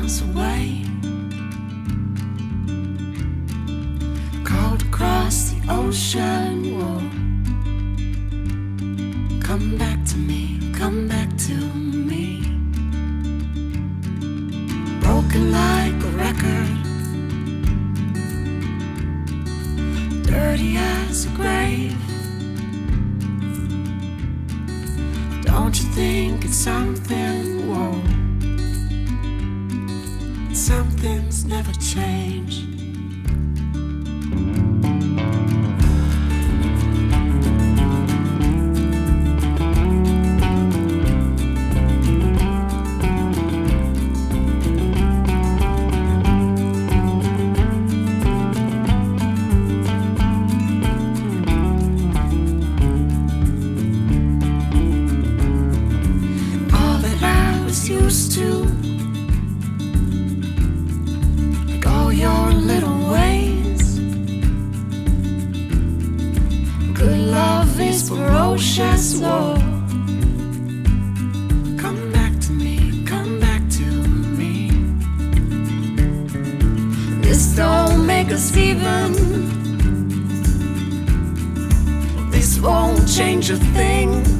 miles away, cold across the ocean. Whoa. Come back to me, come back to me. Broken like a record, dirty as a grave. Don't you think it's something, whoa, something's never changed. Used to, like all your little ways. Good love is ferocious, whoa. Come back to me, come back to me. This don't make us even. This won't change a thing.